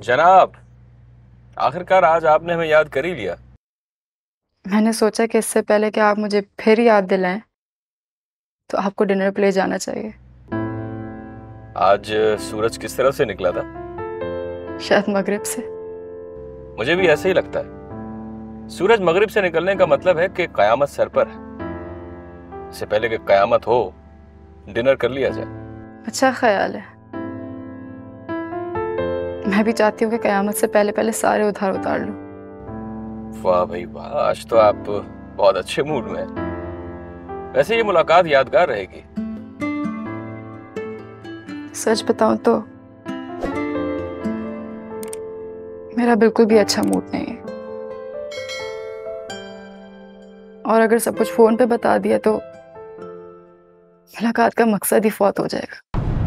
जनाब, आखिरकार आज आपने हमें याद कर ही लिया। मैंने सोचा कि इससे पहले कि आप मुझे फिर याद दिलाएं तो आपको डिनर पे ले जाना चाहिए। आज सूरज किस तरफ से निकला था? शायद मगरिब से। मुझे भी ऐसे ही लगता है। सूरज मगरिब से निकलने का मतलब है कि कयामत सर पर है। इससे पहले कि कयामत हो, डिनर कर लिया जाए। अच्छा ख्याल है। मैं भी चाहती हूँ कि कयामत से पहले पहले सारे उधार उतार लूं। वाह भाई वाह, आज तो आप बहुत अच्छे मूड में हैं। वैसे ये मुलाकात यादगार रहेगी। सच बताऊं तो मेरा बिल्कुल भी अच्छा मूड नहीं है, और अगर सब कुछ फोन पे बता दिया तो मुलाकात का मकसद ही फौत हो जाएगा।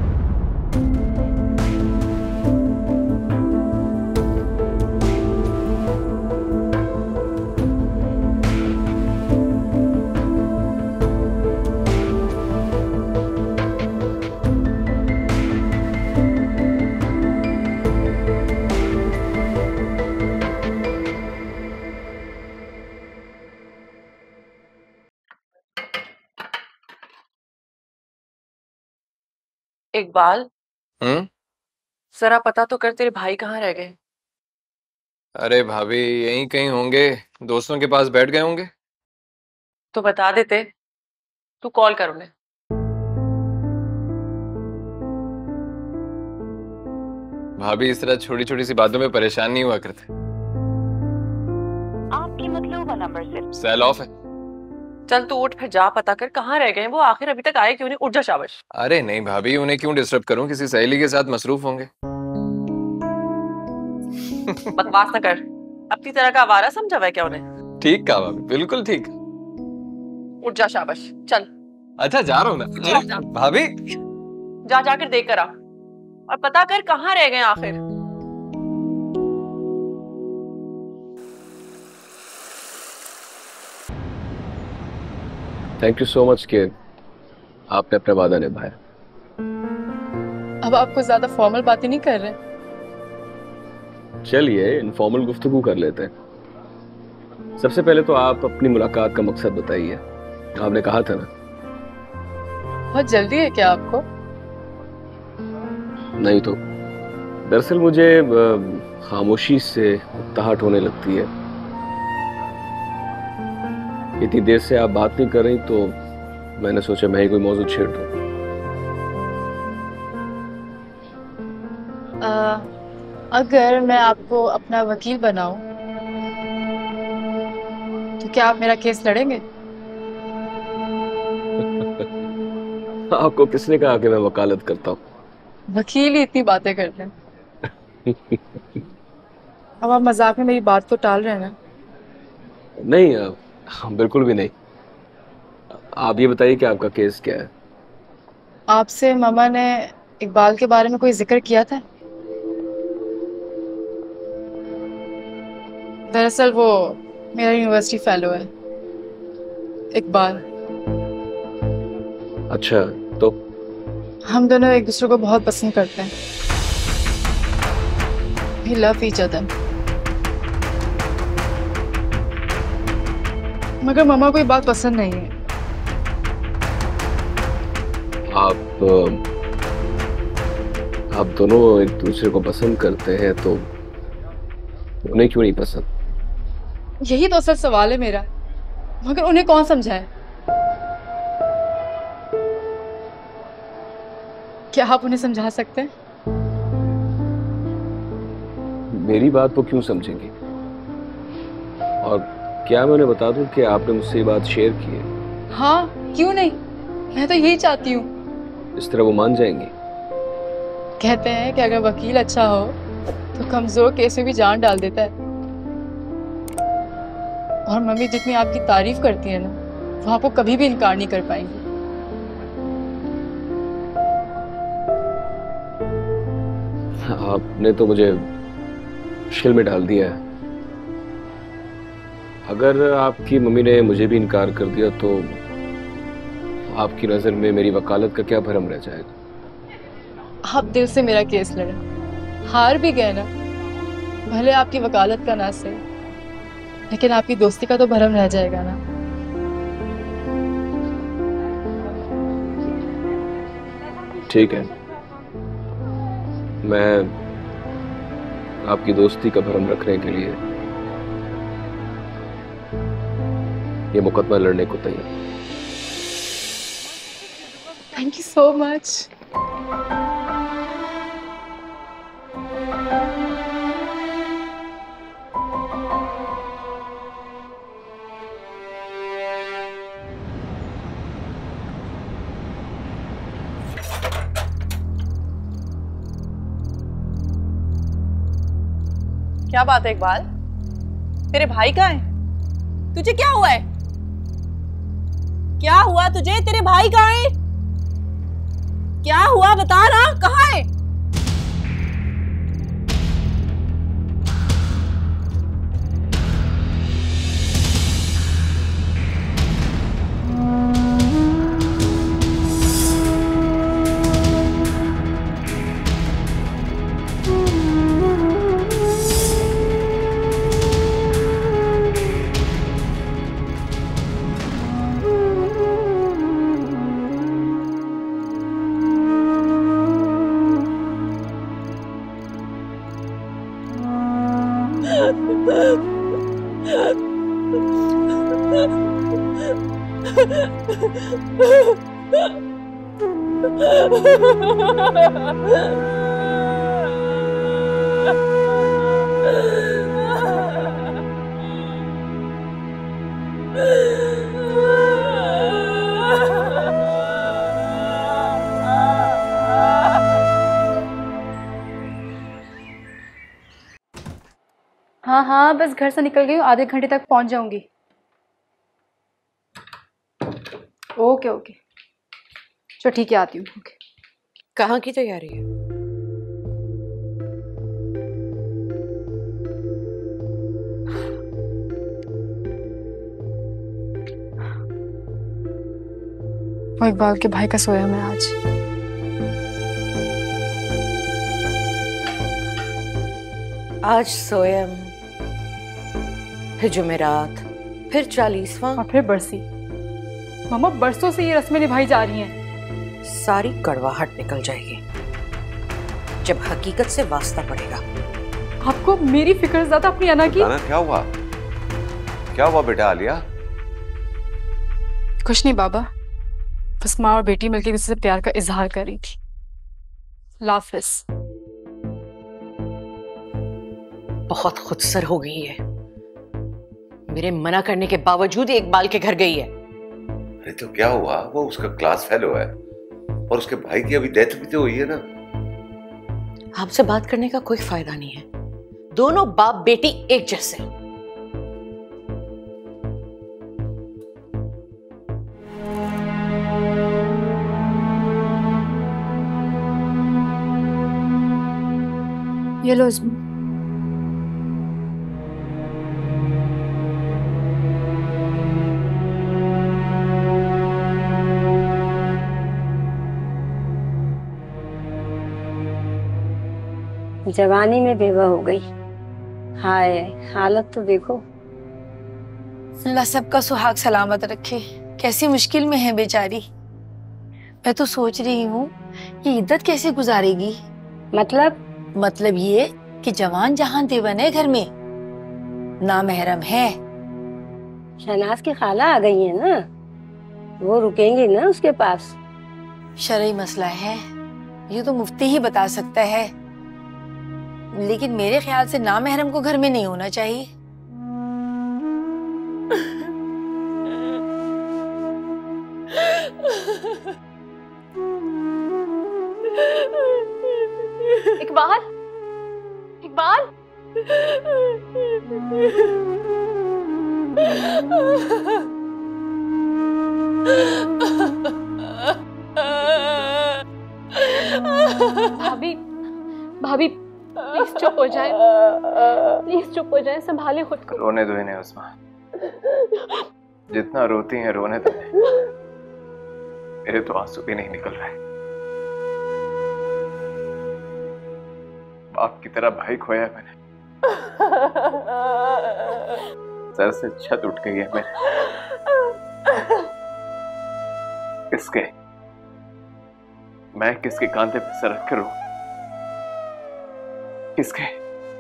इकबाल, हम्म। जरा पता तो कर तेरे भाई कहाँ रह गए। अरे भाभी, यहीं कहीं होंगे, दोस्तों के पास बैठ गए होंगे। तो बता देते, तू कॉल कर उन्हें। भाभी, इस तरह छोटी छोटी सी बातों में परेशान नहीं हुआ करते। आपकी मतलूबा नंबर से सेल ऑफ है। चल तू उठ, फिर जा पता कर कहाँ रह गए वो, आखिर अभी तक आए क्यों नहीं। उठ जा, शाबाश। अरे नहीं भाभी, उन्हें क्यों डिस्टर्ब करूं, किसी सहेली के साथ मसरूफ होंगे। बकवास न कर, अपनी तरह का आवारा समझा हुआ है क्या उन्हें। ठीक कहा भाभी, बिल्कुल ठीक। उठ जा, शाबाश, चल। अच्छा, जा रहा हूँ जा, ना भाभी। जा जाकर देख कर आ और पता कर कहाँ रह गए आखिर। थैंक यू सो मच कि आपने अपना वादा निभाया। अब आपको ज्यादा फॉर्मल बातें नहीं कर रहे? चलिए इनफॉर्मल गुफ्तगू कर लेते हैं। सबसे पहले तो आप अपनी मुलाकात का मकसद बताइए। आपने कहा था ना। बहुत जल्दी है क्या आपको? नहीं तो दरअसल मुझे खामोशी से उकताहट होने लगती है। इतनी देर से आप बात नहीं कर रही तो मैंने सोचा मैं ही कोई मौजूद छेड़ दूं। अगर मैं आपको अपना वकील बनाऊं तो क्या आप मेरा केस लड़ेंगे? आपको किसने कहा कि मैं वकालत करता हूँ? वकील ही इतनी बातें करते हैं। अब आप मजाक में मेरी बात को टाल रहे हैं ना? नहीं, बिल्कुल भी नहीं। आप ये बताइए कि आपका केस क्या है? आपसे मामा ने इकबाल के बारे में कोई जिक्र किया था? दरअसल वो मेरा यूनिवर्सिटी फेलो है, इकबाल। अच्छा, तो हम दोनों एक दूसरे को बहुत पसंद करते हैं। We love each other। मगर मामा को ये बात पसंद नहीं है। आप दोनों एक दूसरे को पसंद करते हैं तो उन्हें क्यों नहीं पसंद? यही तो असल सवाल है मेरा, मगर उन्हें कौन समझाए? क्या आप उन्हें समझा सकते हैं? मेरी बात वो क्यों समझेंगी? और क्या मैं उन्हें बता दूं कि आपने मुझसे ये बात शेयर की है? हाँ, क्यों नहीं, मैं तो यही चाहती हूँ। इस तरह वो मान जाएंगी? कहते हैं कि अगर वकील अच्छा हो तो कमजोर केस में भी जान डाल देता है। और मम्मी जितनी आपकी तारीफ करती है ना, वो आपको कभी भी इनकार नहीं कर पाएंगी। आपने तो मुझे मुश्किल में डाल दिया है। अगर आपकी मम्मी ने मुझे भी इनकार कर दिया तो आपकी नजर में मेरी वकालत का क्या भरम रह जाएगा? आप दिल से मेरा केस लड़े, हार भी गए ना भले आपकी वकालत का ना सही, लेकिन आपकी दोस्ती का तो भरम रह जाएगा ना। ठीक है, मैं आपकी दोस्ती का भरम रखने के लिए ये मुकदमा लड़ने को तैयार। Thank you so much. क्या बात है इकबाल, तेरे भाई कहाँ है? तुझे क्या हुआ है? क्या हुआ तुझे? तेरे भाई कहाँ है? क्या हुआ बता ना, कहाँ है? हाँ हाँ, बस घर से निकल गई हूँ, आधे घंटे तक पहुंच जाऊंगी। ओके ओके, चलो ठीक है, आती हूँ। ओके। कहाँ की तैयारी है? वो इकबाल के भाई का सोया मैं आज। आज सोयम, फिर जुमेरात, फिर 40वां और फिर बरसी। मामा, बरसों से ये रस्में निभाई जा रही हैं। सारी कड़वाहट निकल जाएगी जब हकीकत से वास्ता पड़ेगा। आपको मेरी फिक्र ज्यादा अपनी अना की। क्या हुआ? क्या हुआ बेटा आलिया? कुछ नहीं बाबा, बस माँ और बेटी मिलकर किसी से प्यार का इजहार कर रही थी। लाफिस। बहुत खुदसर हो गई है, मेरे मना करने के बावजूद इकबाल के घर गई है। अरे तो क्या हुआ? वो उसका क्लास फेलो है और उसके भाई की अभी डेथ भी तो हुई है ना। आपसे बात करने का कोई फायदा नहीं है, दोनों बाप बेटी एक जैसे। ये लो इसमें। जवानी में बेवा हो गई। हाय, हालत तो देखो। अल्लाह सबका सुहाग सलामत रखे। कैसी मुश्किल में है बेचारी। मैं तो सोच रही हूँ ये इद्दत कैसे गुजारेगी। मतलब ये कि जवान जहां देवन है घर में, नामहरम है। शहनाज की खाला आ गई है ना, वो रुकेंगी ना उसके पास। शरई मसला है, ये तो मुफ्ती ही बता सकता है, लेकिन मेरे ख्याल से नामहरम को घर में नहीं होना चाहिए। इकबाल, इकबाल। भाभी, भाभी प्लीज चुप हो जाए, प्लीज चुप हो जाए, संभाले खुद को। रोने दो इन्हें उस्मा, जितना रोती हैं रोने दो। मेरे तो आंसू भी नहीं निकल रहे। बाप की तरह भाई खोया मैंने। सर से छत उठ गई है मेरे। किसके? मैं किसके कांधे पे सर रख कर हूं? किसके?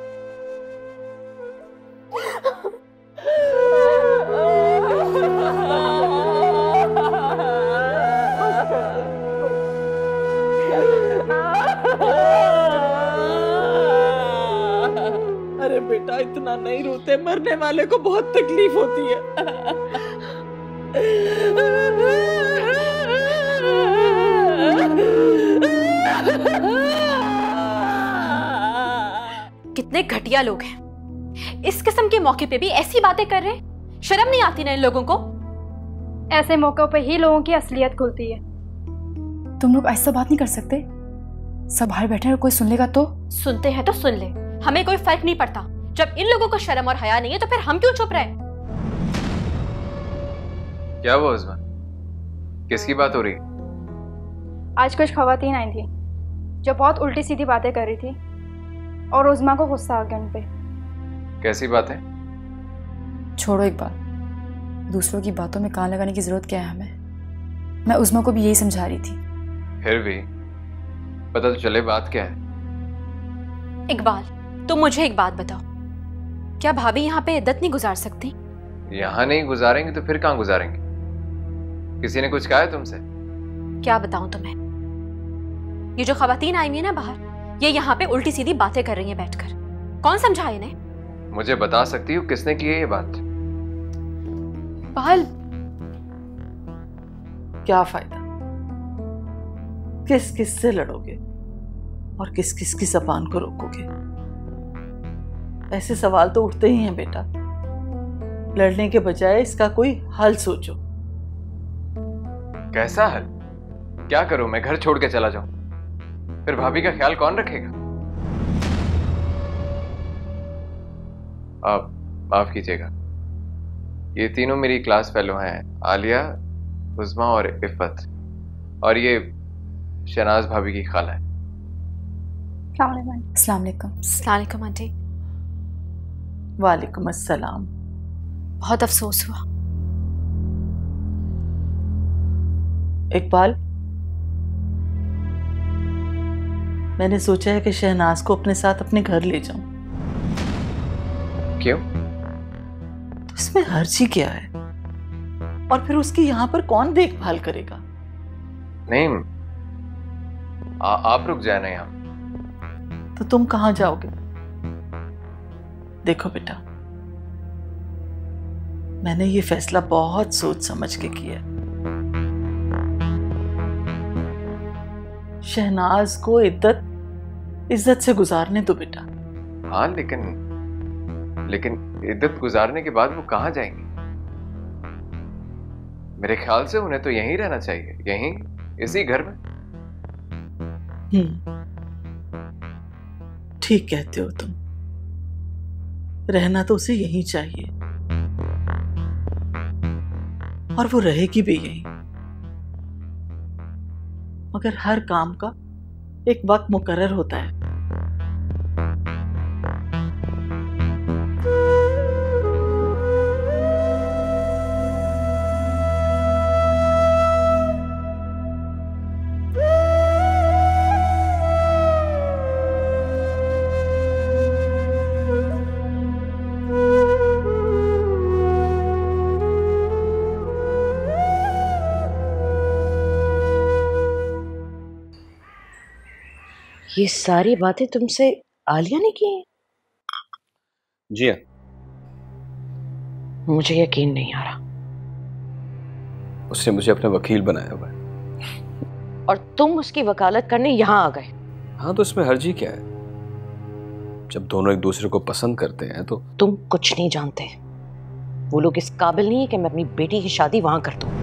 अरे बेटा इतना नहीं रोते, मरने वाले को बहुत तकलीफ होती है। कितने घटिया लोग हैं, इस किस्म के मौके पे भी ऐसी बातें कर रहे हैं। शर्म नहीं आती ना इन लोगों को? ऐसे मौकों पे ही लोगों की असलियत खुलती है। तुम लोग ऐसा बात नहीं कर सकते? सब बाहर बैठे हैं, कोई सुन लेगा तो? सुनते हैं तो सुन ले, हमें कोई फर्क नहीं पड़ता। जब इन लोगों को शर्म और हया नहीं है तो फिर हम क्यों चुप रहे? क्या हुआ उस्मा? किसकी बात हो रही? आज कुछ खवातीन आई थी जो बहुत उल्टी सीधी बातें कर रही थी और उस्मा को गुस्सा आ गया उन पे। कैसी बात है? छोड़ो एक बात, दूसरों की बातों में कान लगाने की जरूरत क्या है हमें? मैं उस्मा को भी यही समझा रही थी। फिर भी पता तो चले बात क्या है। इकबाल, तुम मुझे एक बात बताओ, क्या भाभी यहाँ पे इद्दत नहीं गुजार सकती? यहाँ नहीं गुजारेंगे तो फिर कहाँ गुजारेंगे? किसी ने कुछ कहा है तुमसे? क्या बताऊं तुम्हें, ये जो खवातीन आई हुई है ना बाहर, ये यहाँ पे उल्टी सीधी बातें कर रही हैं बैठकर। कौन समझाए इन्हें? मुझे बता सकती हो किसने की है ये बात? पहल, क्या फायदा? किस किस से लड़ोगे और किस किस की जबान को रोकोगे? ऐसे सवाल तो उठते ही हैं बेटा। लड़ने के बजाय इसका कोई हल सोचो। कैसा हल? क्या करूं मैं? घर छोड़ के चला जाऊं? फिर भाभी का ख्याल कौन रखेगा? आप माफ कीजिएगा, ये तीनों मेरी क्लास फेलो हैं, आलिया, उस्मा और इफ़त, और ये शहनाज भाभी की खाला है। अस्सलाम वालेकुम आंटी। वालेकुम अस्सलाम। बहुत अफसोस हुआ। इकबाल, मैंने सोचा है कि शहनाज को अपने साथ अपने घर ले जाऊं। क्यों? तो इसमें हर्जी क्या है? और फिर उसकी यहाँ पर कौन देखभाल करेगा? नहीं, आप रुक जाए ना यहाँ। तो तुम कहाँ जाओगे? देखो बेटा, मैंने ये फैसला बहुत सोच समझ के किया। शहनाज को इज्जत से गुजारने दो बेटा। हाँ, लेकिन इद्दत गुजारने के बाद वो कहाँ जाएंगी? मेरे ख्याल से उन्हें तो यहीं रहना चाहिए, यहीं इसी घर में। ठीक कहते हो तुम, रहना तो उसे यहीं चाहिए और वो रहेगी भी यहीं। मगर हर काम का एक वक्त मुकर्रर होता है। ये सारी बातें तुमसे आलिया ने की हैं? जी हाँ। मुझे यकीन नहीं आ रहा। उसने मुझे अपना वकील बनाया हुआ है। और तुम उसकी वकालत करने यहाँ आ गए? हाँ, तो इसमें हर्जी क्या है? जब दोनों एक दूसरे को पसंद करते हैं तो। तुम कुछ नहीं जानते, वो लोग इस काबिल नहीं है कि मैं अपनी बेटी की शादी वहां कर दूं।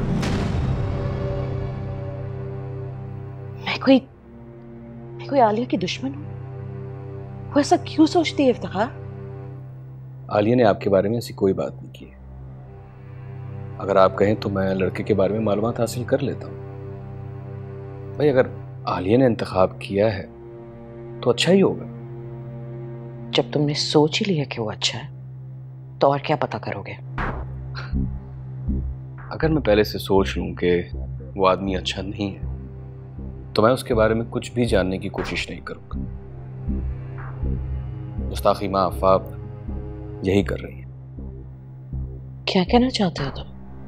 मैं कोई आलिया की दुश्मन हूं? वो ऐसा क्यों सोचती है इफ्तिखार? आलिया ने आपके बारे में ऐसी कोई बात नहीं की। अगर आप कहें तो मैं लड़के के बारे में मालूमात हासिल कर लेता हूँ। भाई, अगर आलिया ने इंतखाब किया है तो अच्छा ही होगा। जब तुमने सोच ही लिया कि वो अच्छा है तो और क्या पता करोगे? अगर मैं पहले से सोच लूं कि वो आदमी अच्छा नहीं है तो मैं उसके बारे में कुछ भी जानने की कोशिश नहीं करूंगा। मुस्ताखी माँ आफाब यही कर रही है। क्या कहना चाहते हो तुम?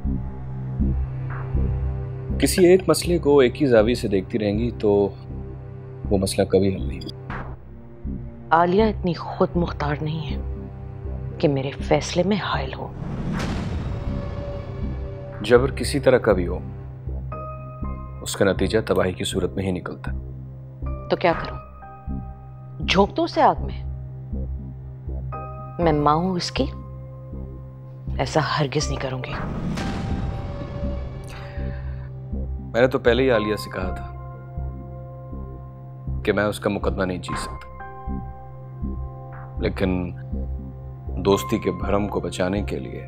किसी एक मसले को एक ही जावी से देखती रहेंगी तो वो मसला कभी हल नहीं। आलिया इतनी खुद मुख्तार नहीं है कि मेरे फैसले में हायल हो। जबर किसी तरह का भी हो, उसका नतीजा तबाही की सूरत में ही निकलता है। तो क्या करूं? झोंक दो उसे आग में? मैं मां हूं इसकी, ऐसा हरगिज नहीं करूंगी। मैंने तो पहले ही आलिया से कहा था कि मैं उसका मुकदमा नहीं जीत सकता, लेकिन दोस्ती के भरम को बचाने के लिए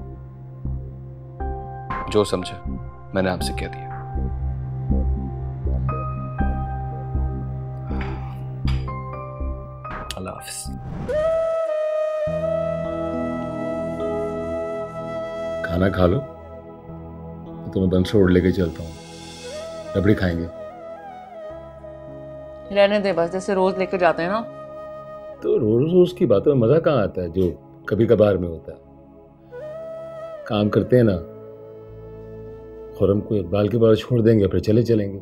जो समझा मैंने आपसे कह दिया। अल्लाह हाफिज़। खाना खा लो तो मैं बंस रोड लेके चलता हूँ। रबड़ी खाएंगे? रहने दे बस, जैसे रोज लेकर जाते हैं ना। तो रोज रोज की बातों में मजा कहाँ आता है जो कभी कभार में होता है। काम करते हैं ना, खुरम को इकबाल के बाद छोड़ देंगे फिर चले चलेंगे।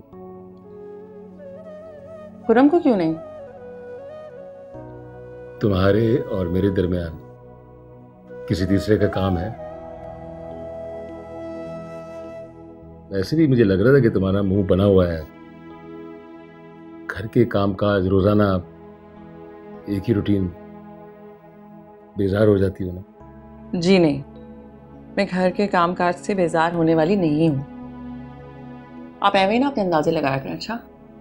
खुरम को क्यों नहीं? तुम्हारे और मेरे दरमियान किसी तीसरे का काम है? ऐसे भी मुझे लग रहा था कि तुम्हारा मुंह बना हुआ है। घर के कामकाज रोजाना एक ही रूटीन, बेजार हो जाती हो ना? जी नहीं, मैं घर के कामकाज से बेजार होने वाली नहीं हूं। आप ऐਵੇਂ ही ना अपने अंदाजे लगाया करें। अच्छा,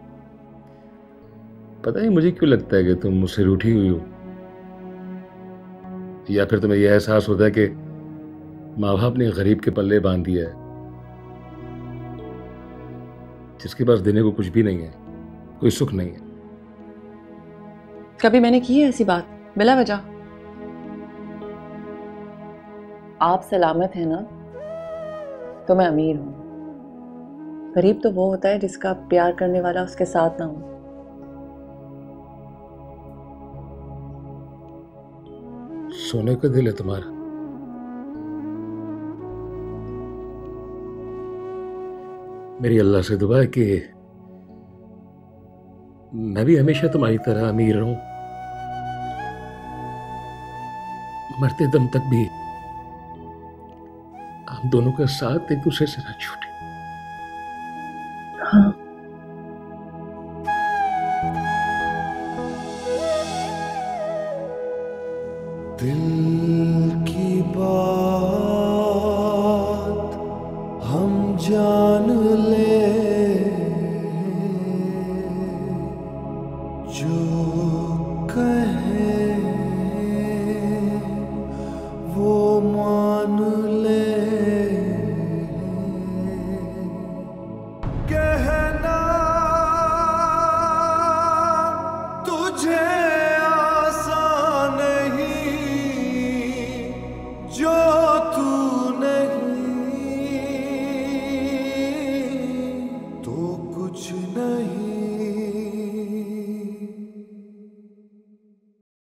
पता नहीं मुझे क्यों लगता है कि तुम मुझसे रूठी हुई हो, या फिर तुम्हें यह एहसास होता है कि माँ बाप ने गरीब के पल्ले बांध दिया है, जिसके पास देने को कुछ भी नहीं है, कोई सुख नहीं है। कभी मैंने की है ऐसी बात बिला वजह? आप सलामत हैं ना तो मैं अमीर हूं। गरीब तो वो होता है जिसका प्यार करने वाला उसके साथ ना हो। सोने का दिल है तुम्हारा। मेरी अल्लाह से दुआ है कि मैं भी हमेशा तुम्हारी तरह अमीर रहूं, मरते दम तक भी हम दोनों का साथ एक दूसरे से न छूटे। हाँ। दिल की बात हम जान ले, जो कहे वो मान ले। कहना तुझे आसान नहीं, जो तू नहीं तो कुछ नहीं।